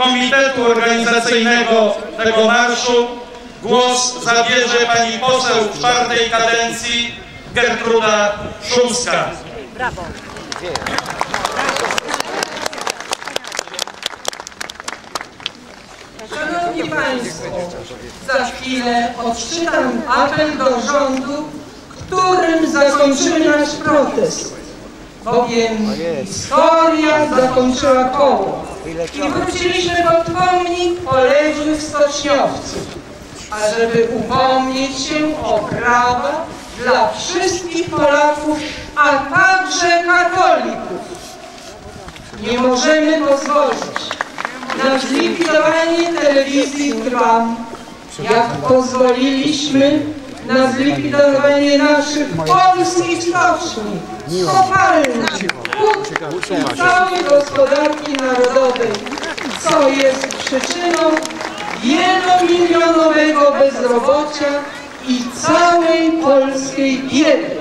komitetu organizacyjnego tego marszu głos zabierze pani poseł czwartej kadencji Gertruda Szumska. Brawo. Szanowni Państwo, za chwilę odczytam apel do rządu, którym zakończymy nasz protest, bowiem historia zakończyła koło i wróciliśmy pod pomnik poległych stoczniowców, ażeby upomnieć się o prawa dla wszystkich Polaków, a także katolików. Nie możemy pozwolić na zlikwidowanie telewizji Trwam, jak pozwoliliśmy na zlikwidowanie naszych polskich stoczni, kopalni, hut i całej gospodarki narodowej, co jest przyczyną wielomilionowego bezrobocia i całej polskiej biedy.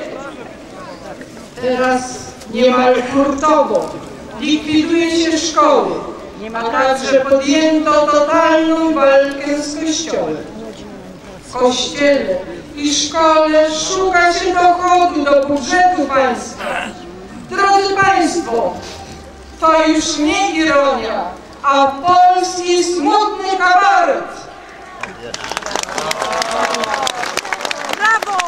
Teraz niemal hurtowo likwiduje się szkoły, a także podjęto totalną walkę z Kościołem. W Kościele i szkole szuka się dochodu do budżetu państwa. Drodzy Państwo, to już nie ironia, a polski smutny kabaret. Brawo!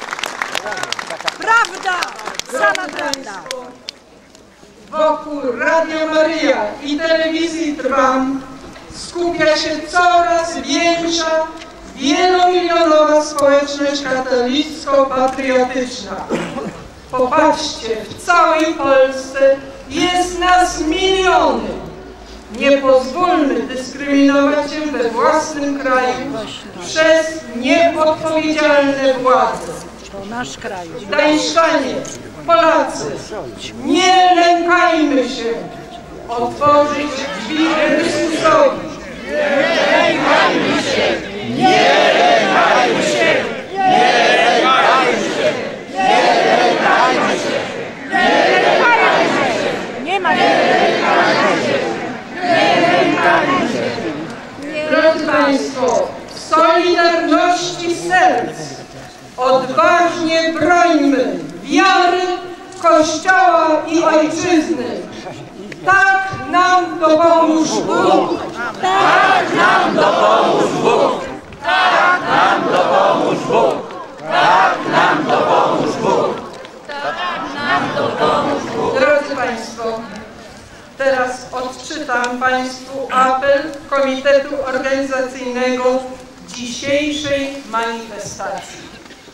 Prawda! Sama prawda! Wokół Radia Maryja i telewizji Trwam skupia się coraz większa, wielomilionowa społeczność katolicko-patriotyczna. Popatrzcie, w całej Polsce jest nas miliony. Nie pozwólmy dyskryminować się we własnym kraju przez nieodpowiedzialne władze. To nasz kraj. Gdańszczanie, Polacy, nie lękajmy się otworzyć drzwi Chrystusowi. Nie lękajmy się, nie lękajmy się, nie lękajmy się, nie lękajmy się, nie lękajmy się, Nie ma. nie lękajmy się, nie lękajmy się. Drodzy Państwo, w solidarności serc odważnie brońmy wiary, Kościoła i Ojczyzny. Tak nam dopomóż Bóg! Tak nam dopomóż Bóg! Tak nam dopomóż Bóg! Tak nam dopomóż Bóg! Tak nam dopomóż Bóg! Drodzy Państwo, teraz odczytam Państwu apel Komitetu Organizacyjnego dzisiejszej manifestacji.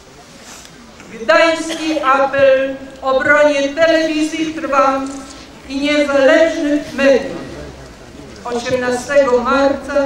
Gdański apel w obronie telewizji Trwam i niezależnych mediów 18 marca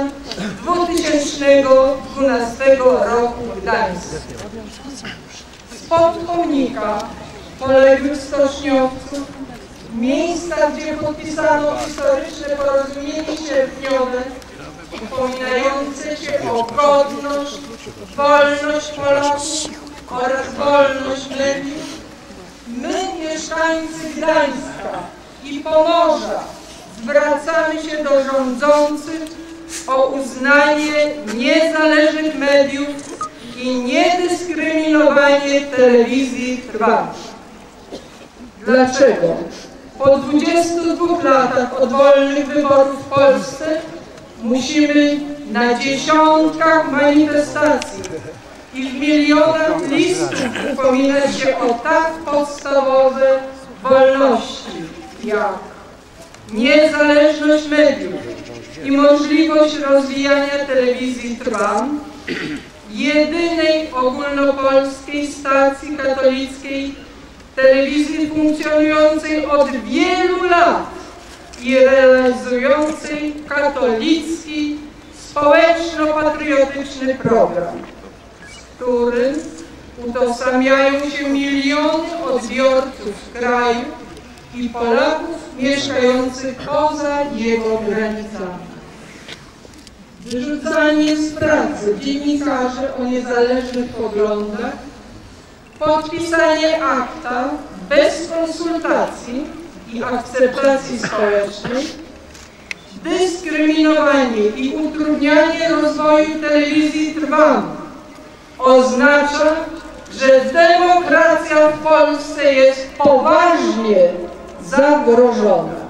2012 roku w Gdańsku. Spod pomnika poległych stoczniowców, miejsca, gdzie podpisano historyczne porozumienie sierpniowe upominające się o godność, wolność Polaków oraz wolność mediów, my, mieszkańcy Gdańska i Pomorza, zwracamy się do rządzących o uznanie niezależnych mediów i niedyskryminowanie telewizji Trwam. Dlaczego? Po 22 latach od wolnych wyborów w Polsce musimy na dziesiątkach manifestacji i w milionach listów upominać się o tak podstawowe wolności, jak niezależność mediów i możliwość rozwijania telewizji Trwam, jedynej ogólnopolskiej stacji katolickiej, telewizji funkcjonującej od wielu lat i realizującej katolicki, społeczno-patriotyczny program, z którym utożsamiają się miliony odbiorców w kraju i Polaków mieszkających poza jego granicami. Wyrzucanie z pracy dziennikarzy o niezależnych poglądach, podpisanie akta bez konsultacji i akceptacji społecznej, dyskryminowanie i utrudnianie rozwoju telewizji trwam oznacza, że demokracja w Polsce jest poważnie zagrożona.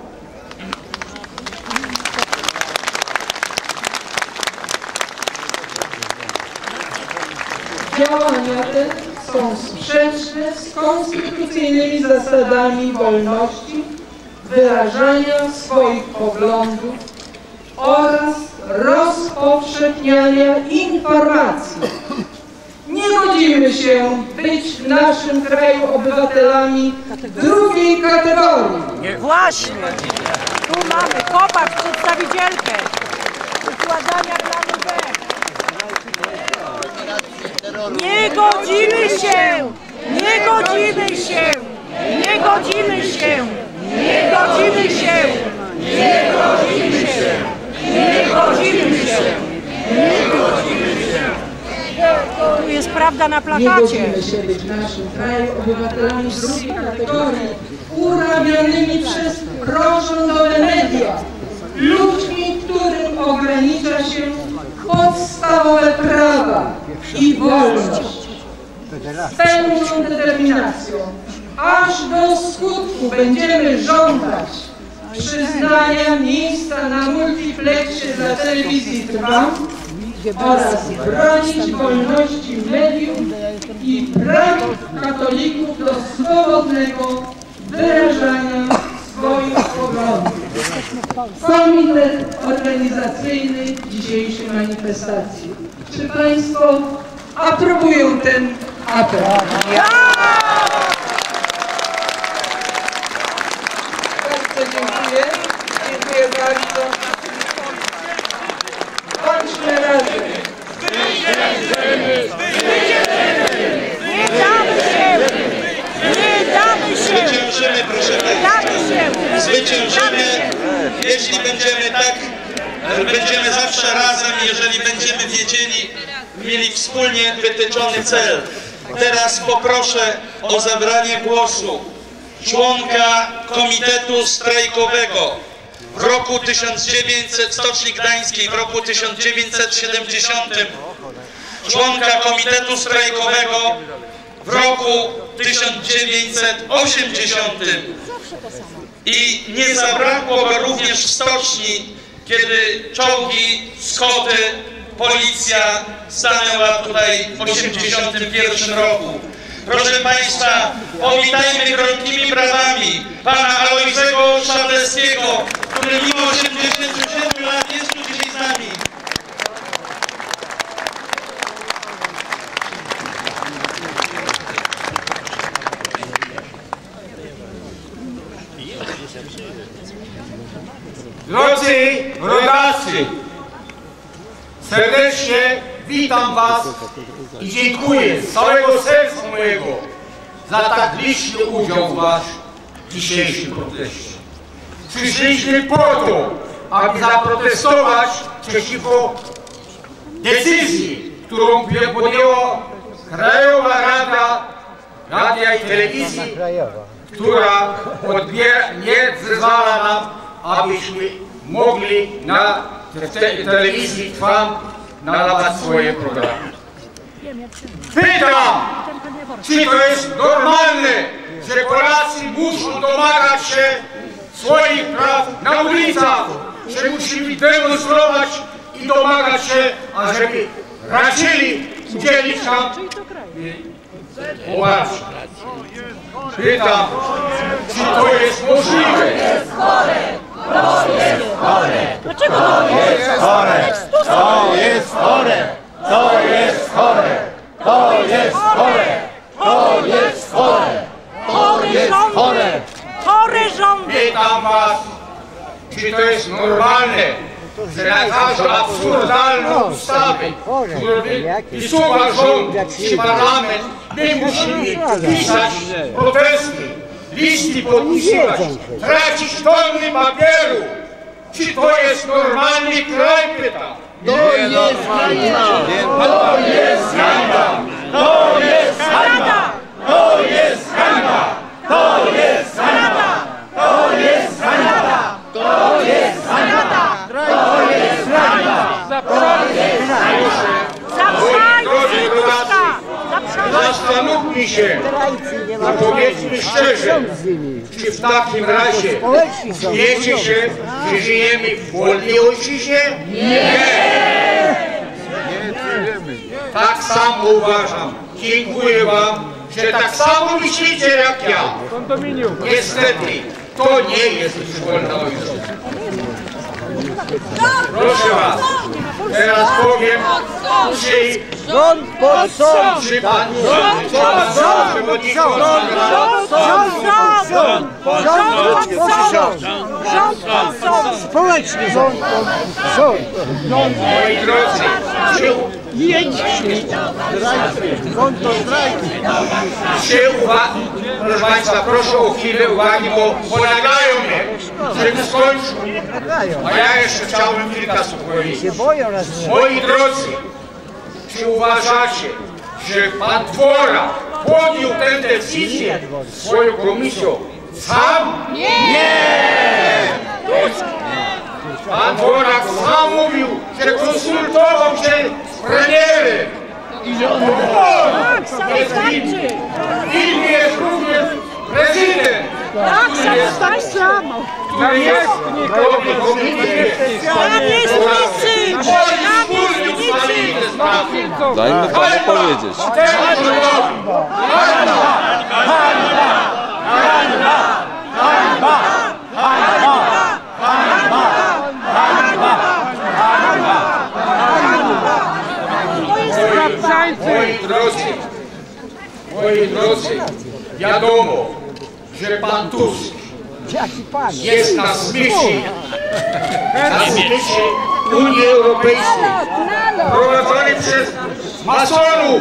Działania te są sprzeczne z konstytucyjnymi zasadami wolności wyrażania swoich poglądów oraz rozpowszechniania informacji. Nie godzimy się być w naszym kraju obywatelami drugiej kategorii. Właśnie. Tu mamy, popatrz, przedstawicielkę układania planu B. Nie godzimy się! Nie godzimy się! Nie godzimy się! Nie godzimy się! Nie godzimy się! Nie godzimy się! Nie godzimy się! Tu jest prawda na Nie plakacie. godzimy się być w naszym kraju obywatelami drugiej kategorii, urabianymi przez prorządowe media, ludźmi, którym ogranicza się podstawowe prawa i wolność. Z pełną determinacją, aż do skutku będziemy żądać przyznania miejsca na multiplexie dla telewizji Trwam oraz bronić wolności mediów i praw katolików do swobodnego wyrażania swoich poglądów. Komitet organizacyjny dzisiejszej manifestacji. Czy Państwo aprobują ten apel? Bardzo dziękuję. Dziękuję bardzo. Bądźmy razem. Nie damy się! Nie damy się! Zwyciężymy, proszę Państwa. Zwyciężymy, jeśli będziemy tak, będziemy zawsze razem, jeżeli będziemy mieli wspólnie wytyczony cel. Teraz poproszę o zabranie głosu członka Komitetu Strajkowego w roku 1900, Stoczni Gdańskiej w roku 1970, członka Komitetu Strajkowego w roku 1980 i nie zabrakło go również w stoczni, kiedy czołgi, skoty, policja stanęła tutaj w 1981 roku. Proszę Państwa, powitajmy krótkimi brawami pana Alojzego Szabelskiego, który mimo 87 lat jest tu dzisiaj z nami. Drodzy rodacy, serdecznie witam Was i dziękuję z całego serca mojego za tak liczny udział w Wasz dzisiejszym proteście. Przyszliśmy po to, aby zaprotestować przeciwko decyzji, którą podjęła Krajowa Rada Radia i Telewizji, która nie zezwala nam, abyśmy mogli na telewizji Trwam nadawać swoje programy. Pytam, czy to jest normalne, że Polacy muszą domagać się swoich praw na ulicach, że musimy demonstrować i domagać się, ażeby raczyli udzielić nam poparcia. Pytam, czy to jest możliwe? To jest chore! Dlaczego to jest chore! To jest chore! To jest chore! To jest chore! To jest chore! To jest chore! Chore rządy! Pytam Was, czy to jest normalne, że na każdą absurdalną ustawę, którą wysuwa rząd czy parlament, my musimy pisać protesty, listy podpisywać, tracić tony papieru. Czy to jest normalny kraj, pytam? To jest hańba! To jest hańba! To jest hańba! To jest hańba! To jest hańba! To jest hańba! To jest hańba! mi się, a powiedzmy szczerze, czy w takim razie czujecie się, że żyjemy w wolnej ojczyźnie? Nie! Tak samo uważam. Dziękuję wam, że tak samo myślicie jak ja. Niestety, to nie jest już wolna ojczyzna. Proszę was, teraz powiem, czy pan przewodniczący Społeczny rząd. moi drodzy, proszę państwa, proszę o chwilę uwagi, bo nagają mnie, żebym skończył. A ja jeszcze chciałbym kilka słów powiedzieć. Moi drodzy, czy uważacie, że pan Dworak podjął tę decyzję swoją komisją sam? Nie! Pan Dworak sam mówił, że konsultował się z premierem. Winny jest również prezydent. Tak samo. Który jest komitety. Dajmy panu powiedzieć. Moi drodzy, wiadomo, że pan Tusk jest na smyczy Unii Europejskiej, prowadzony przez masonów,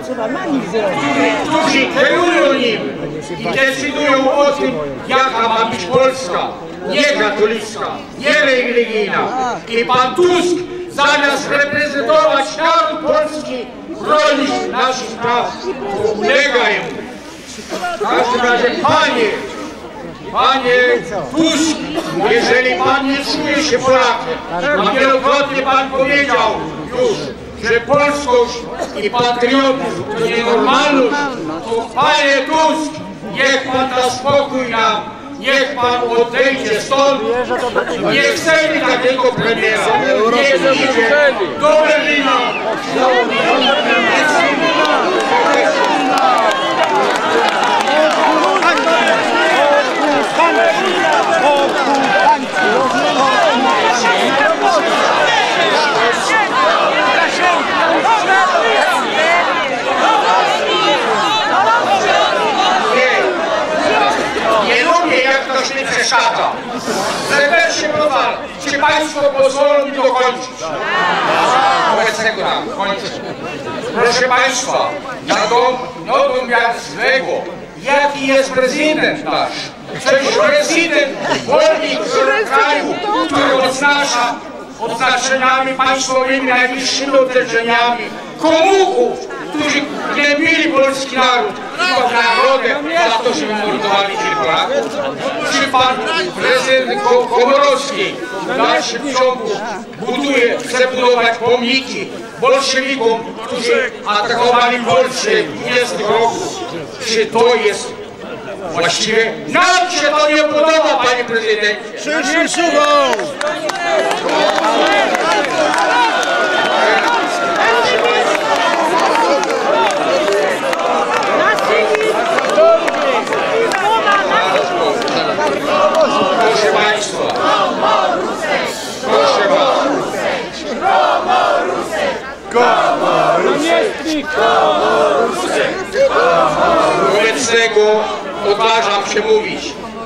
którzy kierują nim i decydują o tym, jaka ma być Polska, nie katolicka, nie religijna. I pan Tusk, zamiast reprezentować naród polski, bronić naszych praw, ulega jemu. W każdym razie, panie Tusk, jeżeli pan nie czuje się Polakiem, a wielokrotnie pan powiedział już, że polskość i patriotyzm to nienormalność, to panie Tusk, niech pan da spokój nam, niech pan odejdzie stąd. Nie chcemy takiego premiera. Niech idzie do Berlina. Nie lubię, jak ktoś mi przeszkadza. Serdecznie proszę, czy państwo pozwolą mi dokończyć? Wobec tego kończę. Proszę państwa, wiadomo złego, jaki jest prezydent nasz. Przecież prezydent wolnego kraju, który oznaczeniami państwowymi, najwyższymi otoczeniami, komuchów, którzy gnębili polski naród, tylko w nagrodę za to, że mordowali tych Polaków. Czy pan prezydent Komorowski w dalszym ciągu chce budować pomniki bolszewikom, którzy atakowali Polskę w 20 roku? Czy to jest właściwie? Nam się to nie podoba, panie prezydencie. Proszę państwa, proszę was. Wobec tego odważam się mówić,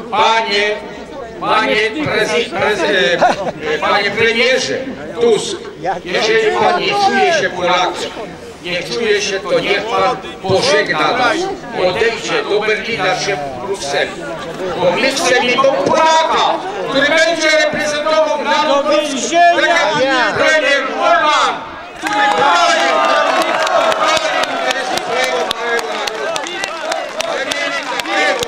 panie premierze Tusk, jeżeli pan nie czuje się Polakiem, nie czuje się, to niech pan pożegna nas, odejdzie do Berlina czy Brukseli. Bo my chcemy do Polaka, który będzie reprezentował naród polski, tak jak premier Orban, który broni interesy swojego małego narodu. Ale mieli takiego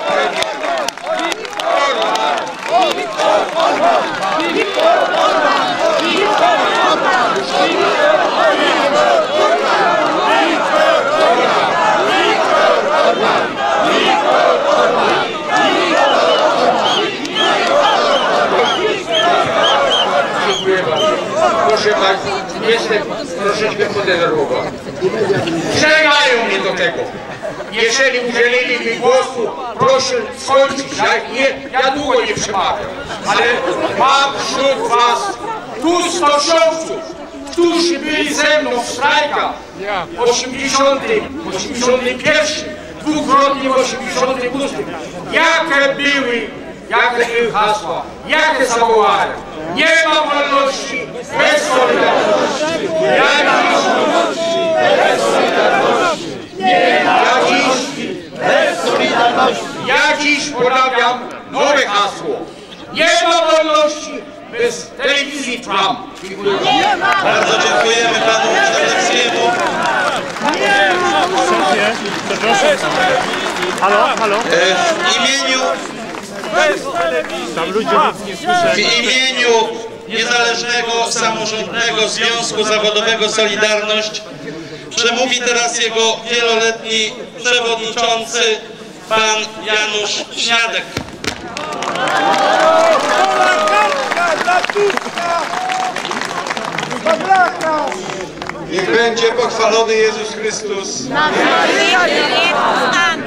premiera. tego. Jeżeli udzielili mi głosu, proszę skończyć. Ja długo nie przemawiam, ale mam wśród was tu stoczowców, którzy byli ze mną w strajkach w 81, dwukrotnie w 88. Jakie były hasła, jakie zawołania? Nie ma wolności bez solidarności. Ja dziś ponawiam nowe hasło. Nie ma wolności bez telewizji Trump. Bardzo dziękujemy panu Czarneckiemu. W imieniu Niezależnego Samorządnego Związku Zawodowego Solidarność przemówi teraz jego wieloletni przewodniczący pan Janusz Śniadek. Niech będzie pochwalony Jezus Chrystus. Na wieki wieków. Amen.